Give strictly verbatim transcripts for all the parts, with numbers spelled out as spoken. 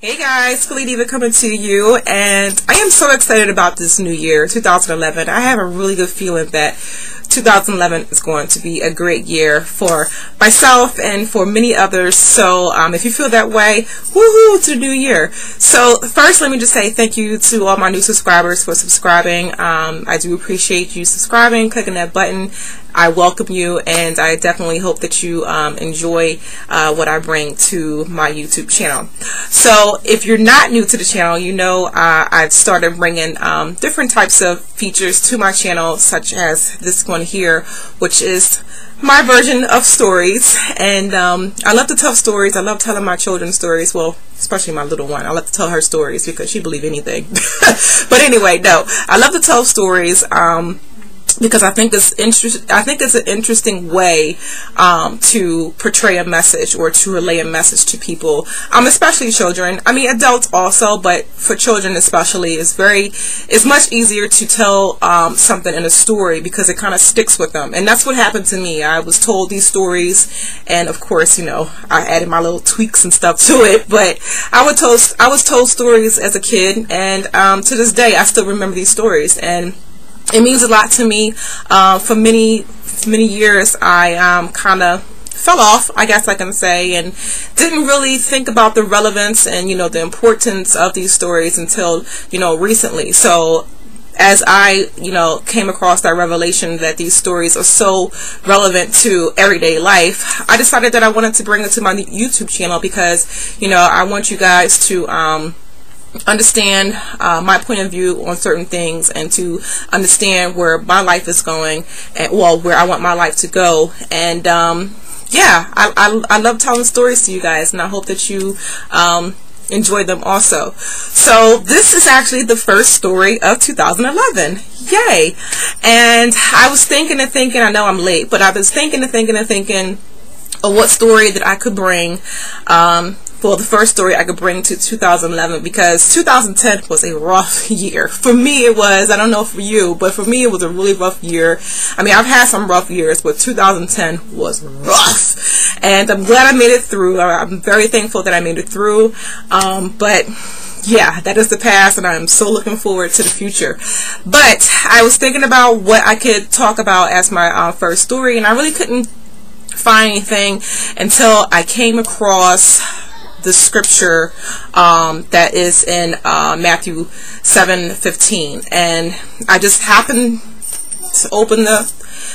Hey guys, Khalid Diva coming to you, and I am so excited about this new year, two thousand eleven. I have a really good feeling that two thousand eleven is going to be a great year for myself and for many others. So um, if you feel that way, woohoo to the new year. So first, let me just say thank you to all my new subscribers for subscribing. Um, I do appreciate you subscribing, clicking that button. I welcome you, and I definitely hope that you um, enjoy uh, what I bring to my YouTube channel. So if you're not new to the channel, you know uh, I've started bringing um, different types of features to my channel, such as this one here, which is my version of stories. And um, I love to tell stories. I love telling my children stories. Well, especially my little one. I love to tell her stories because she believes anything. But anyway, no, I love to tell stories. Um, because I think it's interest I think it's an interesting way um, to portray a message or to relay a message to people, um, especially children. I mean, adults also, but for children especially, it's very it's much easier to tell um, something in a story because it kind of sticks with them. And that's what happened to me. I was told these stories, and of course, you know, I added my little tweaks and stuff to it. But I was told I was told stories as a kid, and um, to this day, I still remember these stories, and it means a lot to me. Uh, for many, many years, I um, kind of fell off, I guess I can say, and didn't really think about the relevance and, you know, the importance of these stories until, you know, recently. So as I, you know, came across that revelation that these stories are so relevant to everyday life, I decided that I wanted to bring it to my YouTube channel because, you know, I want you guys to um, understand uh, my point of view on certain things, and to understand where my life is going, and well, where I want my life to go. And um, yeah, I, I, I love telling stories to you guys, and I hope that you um, enjoy them also. So this is actually the first story of two thousand eleven. Yay! And I was thinking and thinking, I know I'm late, but I was thinking and thinking and thinking of what story that I could bring. Um, Well, the first story I could bring to two thousand eleven, because two thousand ten was a rough year. For me it was, I don't know for you, but for me it was a really rough year. I mean, I've had some rough years, but two thousand ten was rough. And I'm glad I made it through. I'm very thankful that I made it through. Um, but yeah, that is the past, and I'm so looking forward to the future. But I was thinking about what I could talk about as my uh, first story, and I really couldn't find anything until I came across the scripture um, that is in uh, Matthew seven fifteen, and I just happened to open the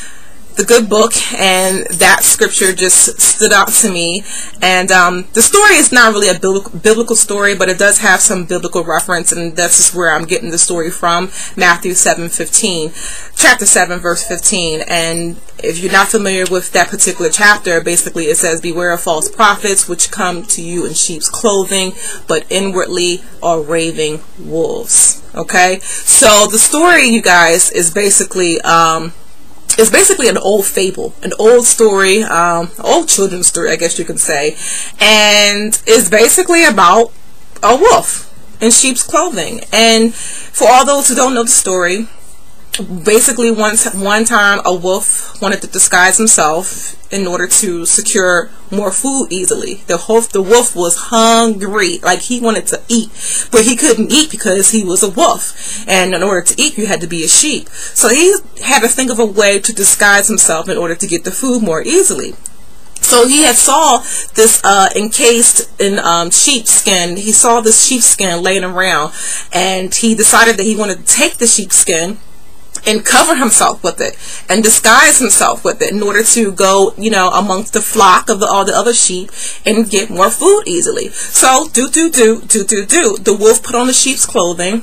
the good book, and that scripture just stood out to me. And um, the story is not really a biblical, biblical story, but it does have some biblical reference, and this is where I'm getting the story from, Matthew seven fifteen, chapter seven, verse fifteen. And if you're not familiar with that particular chapter, basically it says, "Beware of false prophets, which come to you in sheep's clothing, but inwardly are raving wolves." Okay, so the story, you guys, is basically um, It's basically an old fable, an old story, um, old children's story, I guess you can say, and it's basically about a wolf in sheep's clothing. And for all those who don't know the story, basically once one time a wolf wanted to disguise himself in order to secure more food easily. The wolf, the wolf was hungry, like he wanted to eat, but he couldn't eat because he was a wolf, and in order to eat you had to be a sheep. So he had to think of a way to disguise himself in order to get the food more easily. So he had saw this uh, encased in um, sheepskin. He saw this sheepskin laying around, and he decided that he wanted to take the sheepskin and cover himself with it and disguise himself with it in order to go, you know, amongst the flock of the, all the other sheep and get more food easily. So do do do do do do the wolf put on the sheep's clothing,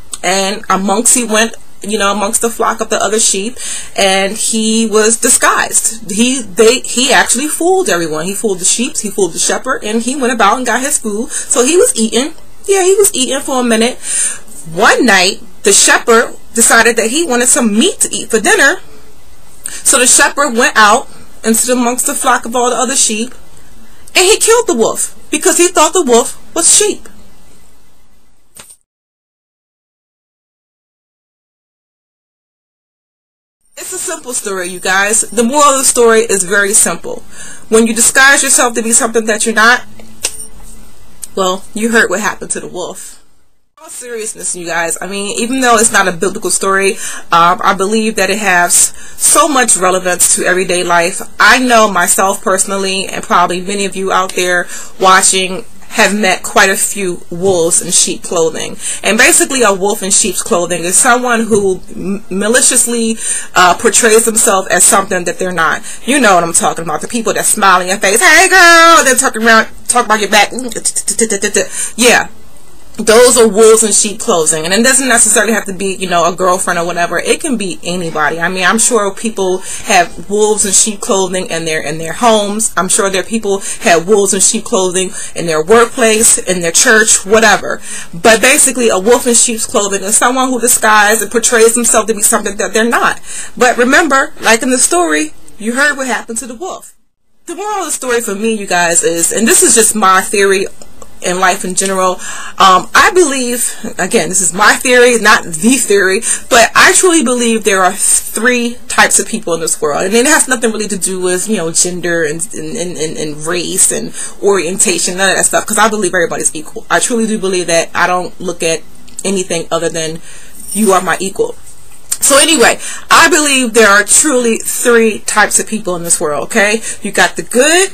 and amongst he went, you know, amongst the flock of the other sheep, and he was disguised. He they he actually fooled everyone. He fooled the sheep, he fooled the shepherd, and he went about and got his food. So he was eating. Yeah, he was eating for a minute. One night, the shepherd decided that he wanted some meat to eat for dinner. So the shepherd went out into amongst the flock of all the other sheep, and he killed the wolf because he thought the wolf was sheep. It's a simple story, you guys. The moral of the story is very simple. When you disguise yourself to be something that you're not, Well, you heard what happened to the wolf. In all seriousness, you guys, I mean, even though it's not a biblical story, um, I believe that it has so much relevance to everyday life. I know myself personally, and probably many of you out there watching, have met quite a few wolves in sheep clothing. And basically a wolf in sheep's clothing is someone who maliciously uh, portrays themselves as something that they're not. You know what I'm talking about. The people that smile in your face, hey girl, they're talking around, talk about your back. Yeah. Those are wolves in sheep clothing, and it doesn't necessarily have to be, you know, a girlfriend or whatever. It can be anybody. I mean, I'm sure people have wolves in sheep clothing in their in their homes. I'm sure there are people have wolves in sheep clothing in their workplace, in their church, whatever. But basically, a wolf in sheep's clothing is someone who disguises and portrays themselves to be something that they're not. But remember, like in the story, you heard what happened to the wolf. The moral of the story for me, you guys, is, and this is just my theory in life in general, um, I believe, again, this is my theory, not the theory, but I truly believe there are three types of people in this world, and it has nothing really to do with, you know, gender and, and, and, and race and orientation, none of that stuff, because I believe everybody's equal. I truly do believe that. I don't look at anything other than you are my equal. So anyway, I believe there are truly three types of people in this world, okay? You got the good,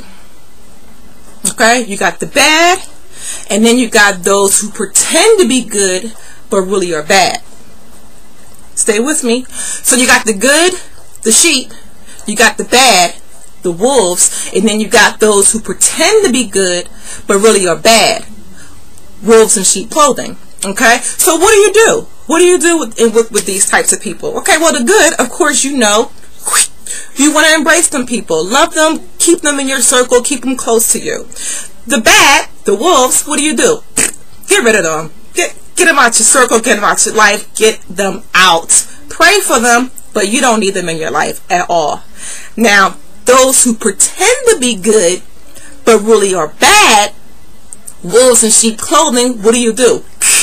okay? You got the bad, and then you got those who pretend to be good but really are bad. Stay with me. So you got the good, the sheep, you got the bad, the wolves, and then you got those who pretend to be good but really are bad, wolves in sheep clothing. Okay, so what do you do? What do you do with, with, with these types of people? Okay, well, the good, of course, you know, you want to embrace them people, love them, keep them in your circle, keep them close to you. The bad, the wolves, what do you do? Get rid of them. Get, get them out your circle, get them out your life, get them out. Pray for them, but you don't need them in your life at all. Now, those who pretend to be good, but really are bad, wolves in sheep clothing, what do you do?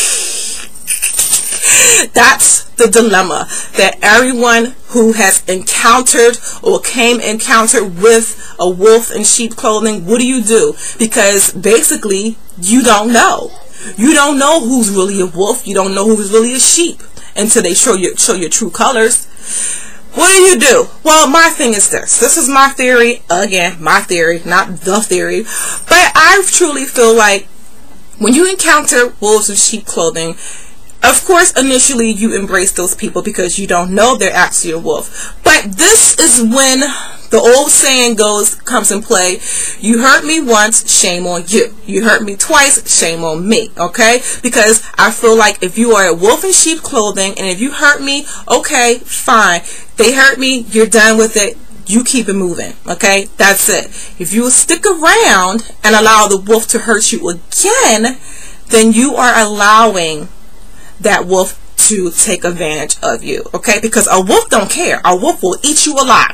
That's the dilemma that everyone who has encountered or came encounter with a wolf in sheep clothing, what do you do? Because basically you don't know. You don't know who's really a wolf. You don't know who's really a sheep until they show you show your true colors. What do you do? Well, my thing is this. This is my theory. Again, my theory, not the theory. But I truly feel like when you encounter wolves in sheep clothing, of course, initially you embrace those people because you don't know they're actually a wolf. But this is when the old saying goes, comes in play. You hurt me once, shame on you. You hurt me twice, shame on me. Okay? Because I feel like if you are a wolf in sheep clothing and if you hurt me, okay, fine. They hurt me, you're done with it. You keep it moving. Okay? That's it. If you stick around and allow the wolf to hurt you again, then you are allowing that wolf to take advantage of you, okay? Because a wolf don't care. A wolf will eat you alive.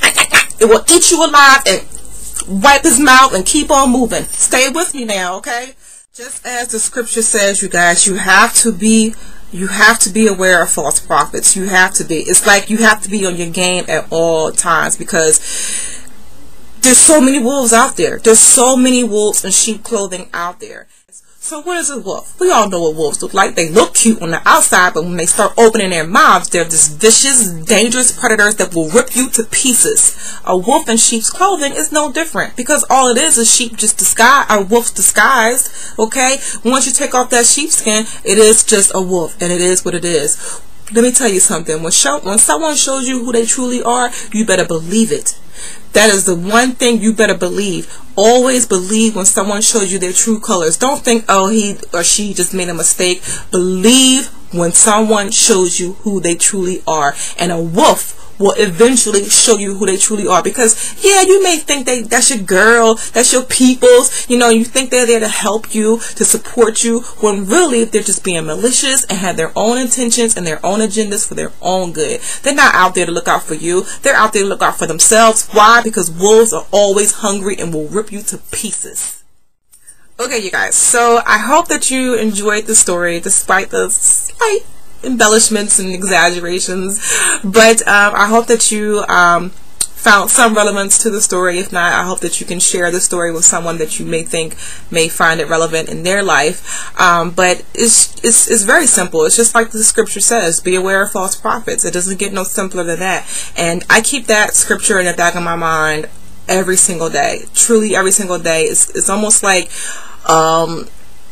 It will eat you alive and wipe his mouth and keep on moving. Stay with me now, okay? Just as the scripture says, you guys, you have to be you have to be aware of false prophets. You have to be. It's like you have to be on your game at all times because there's so many wolves out there. There's so many wolves in sheep clothing out there. So what is a wolf? We all know what wolves look like. They look cute on the outside, but when they start opening their mouths, they're just vicious, dangerous predators that will rip you to pieces. A wolf in sheep's clothing is no different because all it is is sheep just disguised, a wolf's disguised, okay? Once you take off that sheepskin, it is just a wolf, and it is what it is. Let me tell you something. When, show, when someone shows you who they truly are, you better believe it. That is the one thing you better believe. Always believe when someone shows you their true colors. Don't think, oh, he or she just made a mistake. Believe when someone shows you who they truly are. And a wolf will eventually show you who they truly are. Because, yeah, you may think they, that's your girl, that's your peoples. You know, you think they're there to help you, to support you, when really they're just being malicious and have their own intentions and their own agendas for their own good. They're not out there to look out for you. They're out there to look out for themselves. Why? Because wolves are always hungry and will rip you to pieces. Okay, you guys, so I hope that you enjoyed the story despite the slight embellishments and exaggerations, but um, I hope that you um, found some relevance to the story. If not, I hope that you can share the story with someone that you may think may find it relevant in their life. Um, but it's, it's, it's very simple. It's just like the scripture says, be aware of false prophets. It doesn't get no simpler than that. And I keep that scripture in the back of my mind every single day. Truly every single day. It's, it's almost like, um,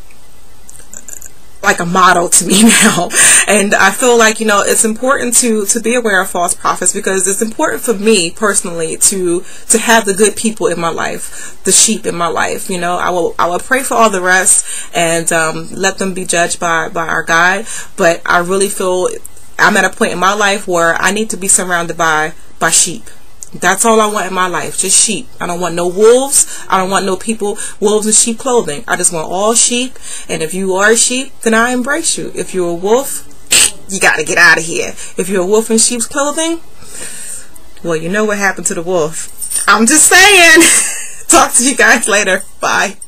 like a motto to me now. And I feel like, you know, it's important to to be aware of false prophets, because it's important for me personally to to have the good people in my life, the sheep in my life. You know, I will I will pray for all the rest and um, let them be judged by by our God. But I really feel I'm at a point in my life where I need to be surrounded by by sheep. That's all I want in my life, just sheep. I don't want no wolves. I don't want no people, wolves in sheep clothing. I just want all sheep. And if you are a sheep, then I embrace you. If you're a wolf, you got to get out of here. If you're a wolf in sheep's clothing, well, you know what happened to the wolf. I'm just saying. Talk to you guys later. Bye.